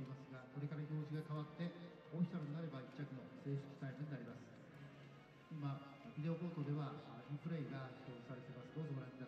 ますが、これから表示が変わってオフィシャルになれば1着の正式タイムになります。今ビデオボートではリプレイが表示されています。どうぞご覧ください。